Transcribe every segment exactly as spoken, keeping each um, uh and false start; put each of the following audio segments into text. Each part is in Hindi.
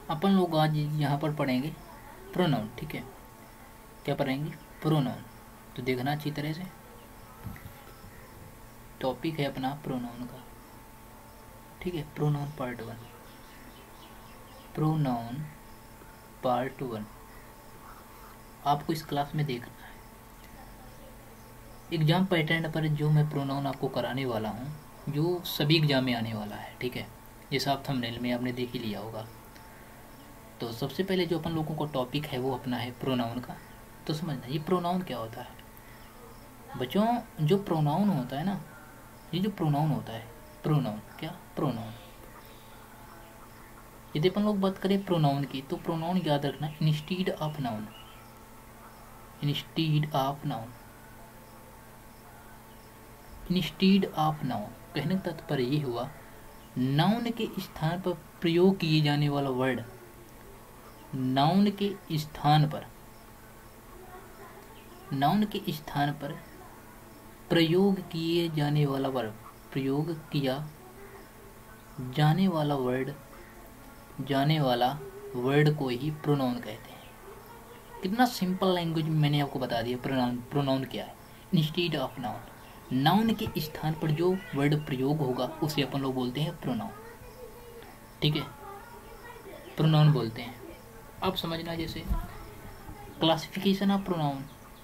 अपन लोग आज यहाँ पर पढ़ेंगे प्रोनाउन। ठीक है, क्या पढ़ेंगे? प्रोनाउन। तो देखना अच्छी तरह से, टॉपिक है अपना प्रोनाउन का। ठीक है, pronoun part one. Pronoun part one आपको इस क्लास में देखना है। एग्जाम पैटर्न पर जो मैं प्रोनाउन आपको कराने वाला हूँ, जो सभी एग्जाम में आने वाला है। ठीक है, जैसा आप थंबनेल में आपने देख ही लिया होगा। तो सबसे पहले जो अपन लोगों को टॉपिक है वो अपना है प्रोनाउन का। तो समझना ये प्रोनाउन क्या होता है बच्चों। जो प्रोनाउन होता है ना, ये जो प्रोनाउन होता है, प्रोनाउन क्या? प्रोनाउन। यदि अपन लोग बात करें प्रोनाउन की, तो प्रोनाउन याद रखना instead of noun. Instead of noun instead of noun कहने का तात्पर्य ये हुआ, नाउन के स्थान पर प्रयोग किए जाने वाला वर्ड। नाउन के स्थान पर नाउन के स्थान पर प्रयोग किए जाने वाला वर्ड, प्रयोग किया जाने वाला वर्ड जाने वाला वर्ड को ही प्रोनाउन कहते हैं। कितना सिंपल लैंग्वेज में मैंने आपको बता दिया प्रोनाउन। प्रोनाउन क्या है? इंस्टीड ऑफ नाउन, नाउन के स्थान पर जो वर्ड प्रयोग होगा उसे अपन लोग बोलते हैं प्रोनाउन। ठीक है, प्रोनाउन बोलते हैं। अब समझना, जैसे classification of pronoun,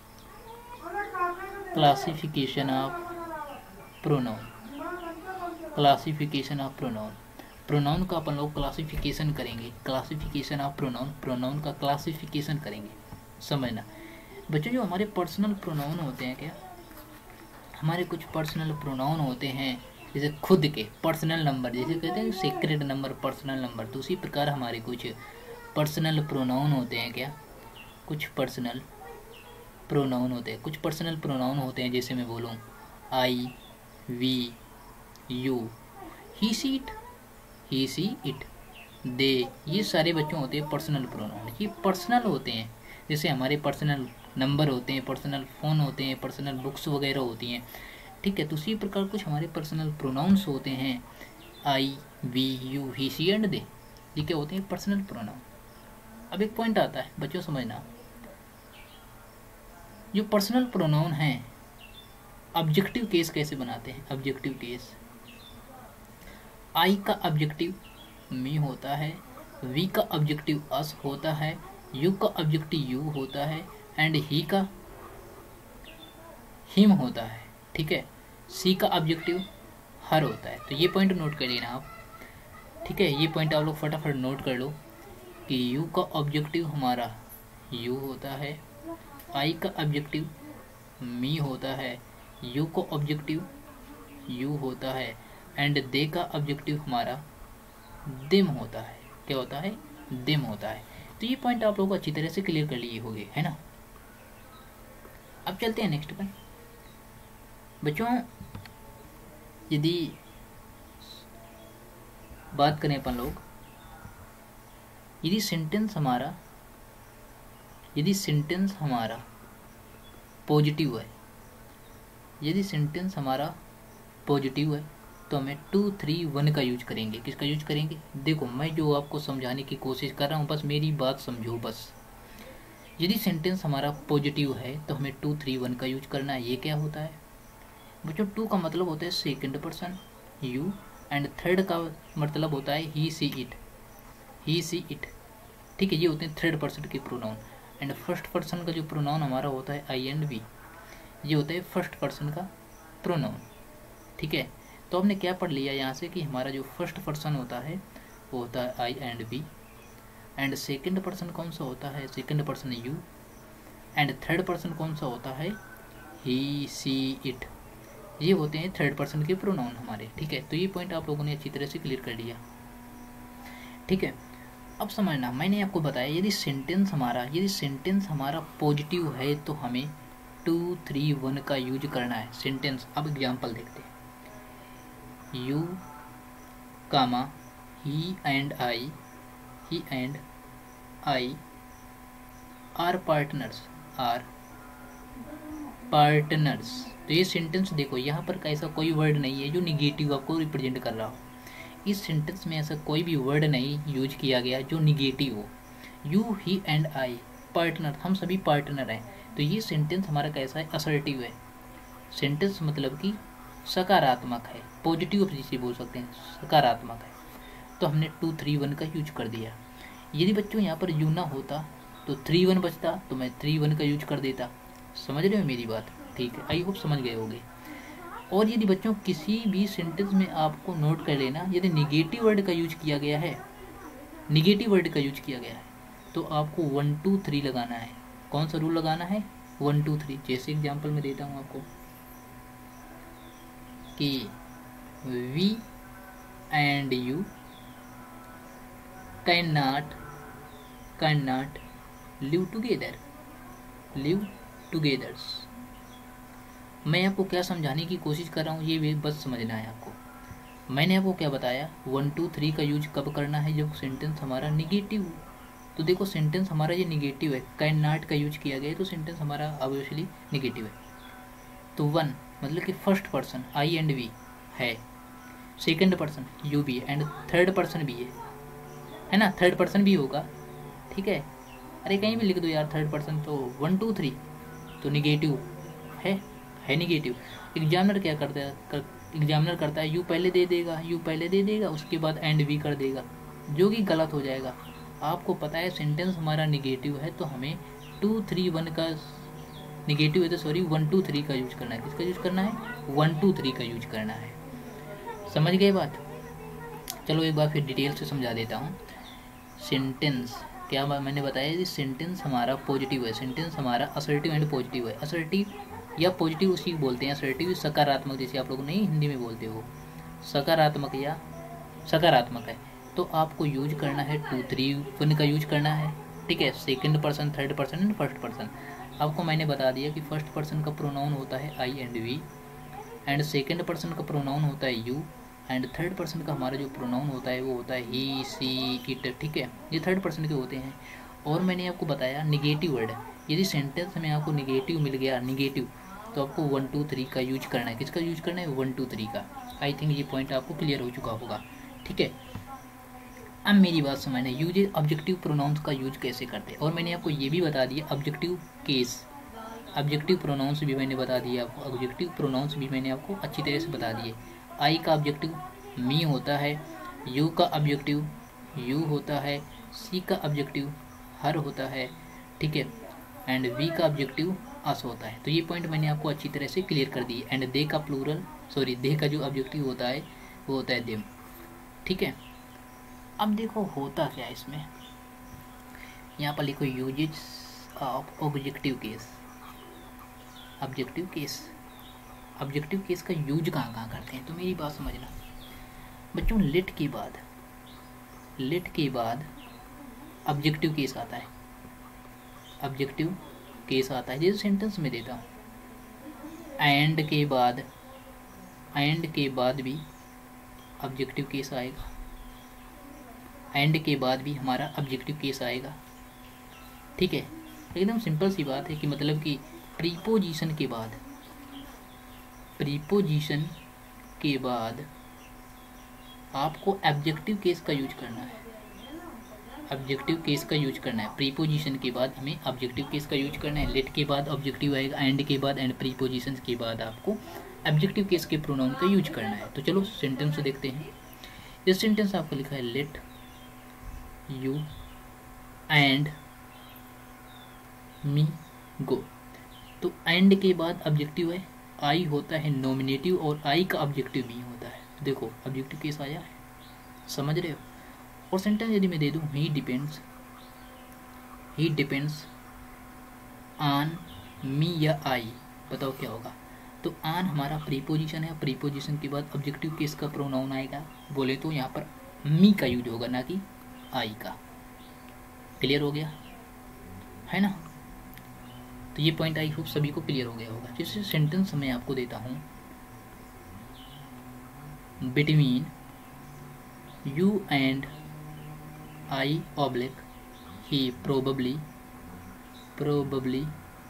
classification of pronoun classification of pronoun pronoun का अपन लोग क्लासिफिकेशन करेंगे। क्लासिफिकेशन ऑफ प्रोनाउन प्रोनाउन का क्लासिफिकेशन करेंगे। समझना बच्चों, जो हमारे पर्सनल प्रोनाउन होते हैं, क्या हमारे कुछ पर्सनल प्रोनाउन होते हैं, जैसे खुद के पर्सनल नंबर, जैसे कहते हैं सीक्रेट नंबर, पर्सनल नंबर। तो उसी प्रकार हमारे कुछ पर्सनल प्रोनाउन होते हैं। क्या? कुछ पर्सनल प्रोनाउन होते हैं कुछ पर्सनल प्रोनाउन होते हैं जैसे मैं बोलूँ I, we, you, he she it he she it they, ये सारे बच्चों होते हैं पर्सनल प्रोनाउन। ये पर्सनल होते हैं, जैसे हमारे पर्सनल नंबर होते हैं, पर्सनल फ़ोन होते हैं, पर्सनल बुक्स वगैरह होती हैं। ठीक है, तो उसी प्रकार कुछ हमारे पर्सनल प्रोनाउंस होते हैं, I, we, you, he, she and they. ये क्या होते हैं? Personal pronoun. अब एक पॉइंट आता है बच्चों, समझना, जो पर्सनल प्रोनाउन हैं, ऑब्जेक्टिव केस कैसे बनाते हैं? ऑब्जेक्टिव केस, आई का ऑब्जेक्टिव मी होता है, वी का ऑब्जेक्टिव अस होता है, यू का ऑब्जेक्टिव यू होता है एंड ही का हिम होता है। ठीक है, सी का ऑब्जेक्टिव हर होता है। तो ये पॉइंट नोट कर लेना आप। ठीक है, ये पॉइंट आप लोग फटाफट नोट कर लो कि यू का ऑब्जेक्टिव हमारा यू होता है, आई का ऑब्जेक्टिव मी होता है, यू का ऑब्जेक्टिव यू होता है एंड दे का ऑब्जेक्टिव हमारा दिम होता है। क्या होता है? दिम होता है। तो ये पॉइंट आप लोग अच्छी तरह से क्लियर कर लिए होंगे, है ना। अब चलते हैं नेक्स्ट पर बच्चों। यदि बात करें अपन लोग, यदि सेंटेंस हमारा यदि सेंटेंस हमारा पॉजिटिव है यदि सेंटेंस हमारा पॉजिटिव है तो हमें टू थ्री वन का यूज करेंगे। किसका यूज करेंगे? देखो, मैं जो आपको समझाने की कोशिश कर रहा हूँ, बस मेरी बात समझो। बस यदि सेंटेंस हमारा पॉजिटिव है तो हमें टू थ्री वन का यूज करना है। ये क्या होता है बच्चों? टू का मतलब होता है second person you and third का मतलब होता है he she it he she it ठीक है, ये होते हैं थर्ड पर्सन के प्रोनाउन। एंड फर्स्ट पर्सन का जो प्रोनाउन हमारा होता है आई एंड वी, ये होता है फर्स्ट पर्सन का प्रोनाउन। ठीक है, तो हमने क्या पढ़ लिया यहाँ से कि हमारा जो फर्स्ट पर्सन होता है वो होता है I and we, and second person कौन सा होता है? Second person you, and third person कौन सा होता है? He she it. ये होते हैं थर्ड पर्सन के प्रोनाउन हमारे। ठीक है, तो ये पॉइंट आप लोगों ने अच्छी तरह से क्लियर कर लिया। ठीक है, अब समझना, मैंने आपको बताया यदि सेंटेंस हमारा यदि सेंटेंस हमारा पॉजिटिव है तो हमें टू थ्री वन का यूज करना है। सेंटेंस, अब एग्जाम्पल देखते हैं। You comma he and I he and I are partners are partners. तो ये सेंटेंस देखो, यहाँ पर कैसा कोई वर्ड नहीं है जो निगेटिव आपको रिप्रेजेंट कर रहा हो। इस सेंटेंस में ऐसा कोई भी वर्ड नहीं यूज किया गया जो निगेटिव हो। You, he and I partner, हम सभी पार्टनर हैं। तो ये सेंटेंस हमारा कैसा है, असर्टिव है। सेंटेंस मतलब कि सकारात्मक है, पॉजिटिव जिसे बोल सकते हैं, सकारात्मक है। तो हमने टू थ्री वन का यूज कर दिया। यदि बच्चों यहाँ पर यू ना होता तो थ्री वन बचता, तो मैं थ्री वन का यूज कर देता। समझ रहे हो मेरी बात? ठीक है, आई होप समझ गए होंगे। और यदि बच्चों किसी भी सेंटेंस में आपको नोट कर लेना, यदि निगेटिव वर्ड का यूज किया गया है, निगेटिव वर्ड का यूज किया गया है, तो आपको वन टू थ्री लगाना है। कौन सा रूल लगाना है? One two three. जैसे एग्जाम्पल मैं देता हूँ आपको कि we and you can not can not live together live togethers. मैं आपको क्या समझाने की कोशिश कर रहा हूँ ये भी बस समझना है आपको। मैंने आपको क्या बताया, वन टू थ्री का यूज कब करना है, जब सेंटेंस हमारा निगेटिव हो। तो देखो सेंटेंस हमारा ये निगेटिव है, कैन नॉट का यूज किया गया है, तो सेंटेंस हमारा ऑब्वियसली निगेटिव है। तो वन मतलब कि first person I and we है, सेकंड पर्सन यू भी है, एंड थर्ड पर्सन भी है, है ना, थर्ड पर्सन भी होगा। ठीक है, अरे कहीं भी लिख दो यार थर्ड पर्सन। तो वन टू थ्री तो निगेटिव है है निगेटिव। एग्जामिनर क्या करता है कर, एग्जामिनर करता है यू पहले दे देगा यू पहले दे देगा उसके बाद एंड वी कर देगा, जो कि गलत हो जाएगा। आपको पता है सेंटेंस हमारा निगेटिव है, तो हमें टू थ्री वन का निगेटिव है तो सॉरी वन टू थ्री का यूज करना है। किसका यूज करना है? वन टू थ्री का यूज करना है। समझ गए बात? चलो एक बार फिर डिटेल से समझा देता हूँ। सेंटेंस क्या मैंने बताया कि सेंटेंस हमारा पॉजिटिव है, सेंटेंस हमारा असर्टिव एंड पॉजिटिव है। असर्टिव या पॉजिटिव उसी बोलते हैं, असर्टिव सकारात्मक, जैसे आप लोग नहीं हिंदी में बोलते हो, सकारात्मक या सकारात्मक है। तो आपको यूज करना है टू थ्री वन का यूज करना है। ठीक है, second person, third person and first person. आपको मैंने बता दिया कि फर्स्ट पर्सन का प्रोनाउन होता है I and we, and second person का प्रोनाउन होता है यू, एंड थर्ड पर्सन का हमारा जो प्रोनाउन होता है वो होता है ही, सी, इट। ठीक है, ये थर्ड पर्सन के होते हैं। और मैंने आपको बताया निगेटिव वर्ड, यदि सेंटेंस में आपको निगेटिव मिल गया, निगेटिव, तो आपको वन टू थ्री का यूज करना है। किसका यूज करना है? वन टू थ्री का। आई थिंक ये पॉइंट आपको क्लियर हो चुका होगा। ठीक है, अब मेरी बात समझना, यूज ऑब्जेक्टिव प्रोनाउंस का यूज कैसे करते हैं। और मैंने आपको ये भी बता दिया ऑब्जेक्टिव केस, ऑब्जेक्टिव प्रोनाउंस भी मैंने बता दिया आपको, ऑब्जेक्टिव प्रोनाउंस भी मैंने आपको अच्छी तरह से बता दिए। आई का ऑब्जेक्टिव मी होता है, यू का ऑब्जेक्टिव यू होता है, सी का ऑब्जेक्टिव हर होता है। ठीक है, एंड वी का ऑब्जेक्टिव अस होता है। तो ये पॉइंट मैंने आपको अच्छी तरह से क्लियर कर दी। एंड दे का प्लूरल सॉरी दे का जो ऑब्जेक्टिव होता है वो होता है देम। ठीक है, अब देखो होता क्या है इसमें, यहाँ पर लिखो usages of objective case. Objective case, objective case का यूज कहाँ कहाँ करते हैं, तो मेरी बात समझना बच्चों। लेट के बाद लेट के बाद ऑब्जेक्टिव केस आता है, ऑब्जेक्टिव केस आता है। जैसे सेंटेंस में देता हूँ, एंड के बाद एंड के बाद भी ऑब्जेक्टिव केस आएगा, एंड के बाद भी हमारा ऑब्जेक्टिव केस आएगा। ठीक है, एकदम सिंपल सी बात है कि मतलब कि प्रीपोजिशन के बाद प्रीपोजिशन के बाद आपको ऑब्जेक्टिव केस का यूज करना है, ऑब्जेक्टिव केस का यूज करना है। प्रीपोजिशन के बाद हमें ऑब्जेक्टिव केस का यूज करना है। लेट के बाद ऑब्जेक्टिव आएगा, एंड के बाद एंड प्रीपोजिशन के बाद आपको ऑब्जेक्टिव केस के प्रोनाउन का यूज करना है। तो चलो सेंटेंस देखते हैं। इस सेंटेंस आपको लिखा है let you and me go. तो एंड के बाद ऑब्जेक्टिव है, आई होता है नॉमिनेटिव और आई का ऑब्जेक्टिव भी होता है। तो देखो ऑब्जेक्टिव केस आया है, समझ रहे हो। और सेंटेंस यदि मैं दे दूं, he depends he depends on me या आई, बताओ क्या होगा। तो ऑन हमारा प्रीपोजिशन है, प्रीपोजिशन के बाद ऑब्जेक्टिव केस का प्रोनाउन आएगा, बोले तो यहाँ पर मी का यूज होगा ना कि आई का। क्लियर हो गया है ना। तो ये पॉइंट आई होप सभी को क्लियर हो गया होगा। जैसे सेंटेंस मैं आपको देता हूँ, between you and I oblique he probably probably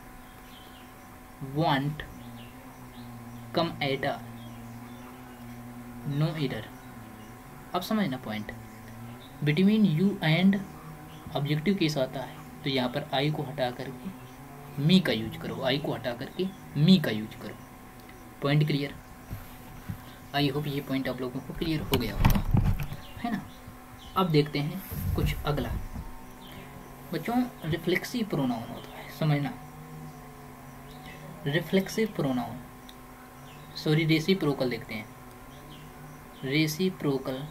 want come at a no error अब समझना point, between you and objective case आता है तो यहाँ पर आई को हटा करके मी का यूज करो, आई को हटा करके मी का यूज करो। Point clear? आई होप ये पॉइंट आप लोगों को क्लियर हो गया होगा, है ना। अब देखते हैं कुछ अगला। बच्चों रिफ्लेक्सिव प्रोनाउन होता है, समझना। रिफ्लेक्सिव प्रोनाउन, सॉरी रेसिप्रोकल देखते हैं। रेसिप्रोकल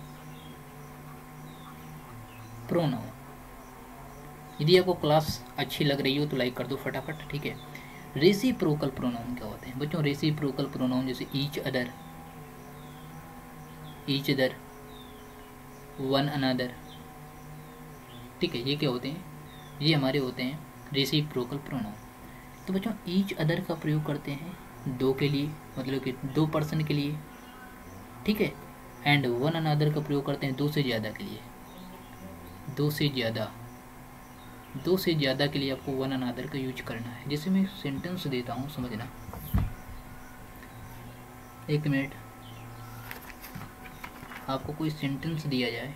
प्रोनाउन, यदि आपको क्लास अच्छी लग रही हो तो लाइक कर दो फटाफट, ठीक है। रेसिप्रोकल प्रोनाउन क्या होते हैं बच्चों? रेसिप्रोकल प्रोनाउन जैसे each other, each other, one another, ठीक है, ये क्या होते हैं? ये हमारे होते हैं रेसिप्रोकल प्रोनाउन। तो बच्चों ईच अदर का प्रयोग करते हैं दो के लिए, मतलब कि दो पर्सन के लिए, ठीक है। एंड वन अनदर का प्रयोग करते हैं दो से ज़्यादा के लिए, दो से ज़्यादा, दो से ज़्यादा के लिए आपको वन अनदर का यूज करना है। जैसे मैं सेंटेंस देता हूँ, समझना। एक मिनट, आपको कोई सेंटेंस दिया जाए,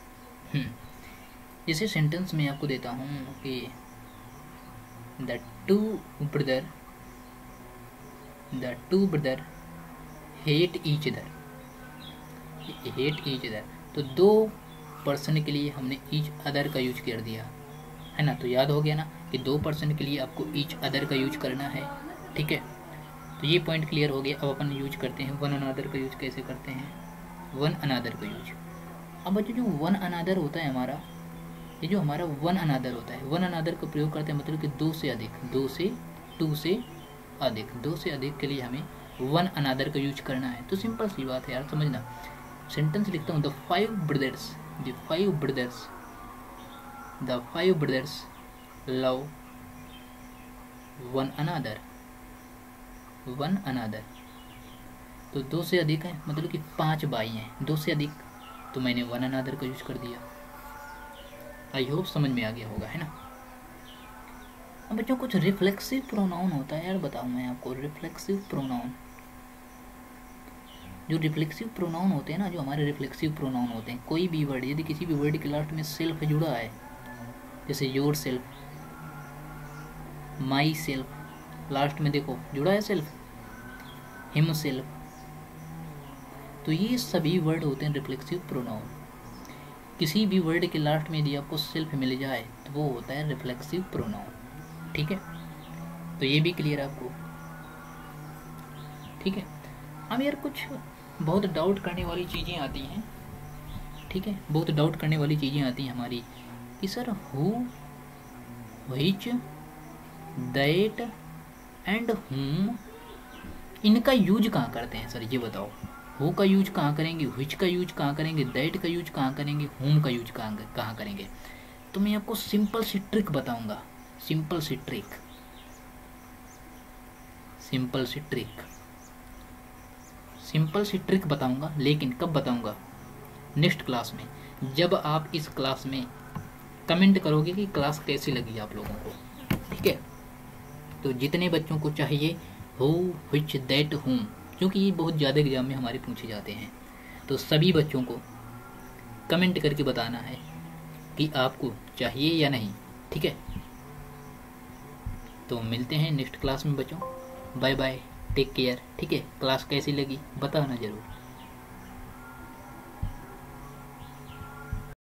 जैसे सेंटेंस में आपको देता हूँ कि the two brother, the two brother hate each other, hate each other, तो दो पर्सन के लिए हमने ईच अदर का यूज कर दिया, है ना। तो याद हो गया ना कि दो पर्सन के लिए आपको ईच अदर का यूज करना है, ठीक है। तो ये पॉइंट क्लियर हो गया। अब अपन यूज करते हैं वन अनदर का यूज कैसे करते हैं, वन अनदर का यूज। अब बच्चों जो वन अनदर होता है हमारा, ये जो हमारा वन अनदर होता है, वन अनदर का प्रयोग करते हैं मतलब कि दो से अधिक, दो से, टू से अधिक, दो से अधिक के लिए हमें वन अनदर का यूज करना है। तो सिंपल सी बात है यार, समझना। सेंटेंस लिखता हूँ, the five brothers, the five brothers, the five brothers love one another, one another. तो दो से अधिक है मतलब कि पांच भाई हैं, दो से अधिक, तो मैंने वन अनदर का यूज कर दिया। आई होप समझ में आ गया होगा, है ना। अब बच्चों कुछ रिफ्लेक्सिव प्रोनाउन होता है यार, बताऊं मैं आपको। रिफ्लेक्सिव प्रोनाउन, जो रिफ्लेक्सिव प्रोनाउन होते हैं ना, जो हमारे रिफ्लेक्सिव प्रोनाउन होते हैं, कोई भी वर्ड, यदि किसी भी वर्ड के लास्ट में सेल्फ जुड़ा है, जैसे yourself, myself, last में देखो जुड़ा है सेल्फ, हिम सेल्फ, तो ये सभी वर्ड होते हैं रिफ्लेक्सिव प्रोनाउन। किसी भी वर्ड के लास्ट में यदि आपको सेल्फ मिल जाए तो वो होता है रिफ्लेक्सिव प्रोनाउन, ठीक है। तो ये भी क्लियर है आपको, ठीक है। अब यार कुछ बहुत डाउट करने वाली चीज़ें आती हैं, ठीक है, बहुत डाउट करने वाली चीज़ें आती हैं हमारी कि sir who, which, that and whom, इनका यूज कहाँ करते हैं सर, ये बताओ। हु का यूज कहाँ करेंगे, व्हिच का यूज कहाँ करेंगे, दैट का यूज कहाँ करेंगे, हुम का यूज कहाँ कहाँ करेंगे। तो मैं आपको सिंपल सी ट्रिक बताऊंगा, सिंपल सी ट्रिक, सिंपल सी ट्रिक, सिंपल सी ट्रिक बताऊंगा। लेकिन कब बताऊंगा? नेक्स्ट क्लास में, जब आप इस क्लास में कमेंट करोगे कि क्लास कैसी लगी आप लोगों को, ठीक है। तो जितने बच्चों को चाहिए हु, व्हिच, दैट, हुम, क्योंकि ये बहुत ज़्यादा एग्जाम में हमारे पूछे जाते हैं, तो सभी बच्चों को कमेंट करके बताना है कि आपको चाहिए या नहीं, ठीक है। तो मिलते हैं नेक्स्ट क्लास में बच्चों, बाय बाय, टेक केयर, ठीक है। क्लास कैसी लगी बताना ज़रूर।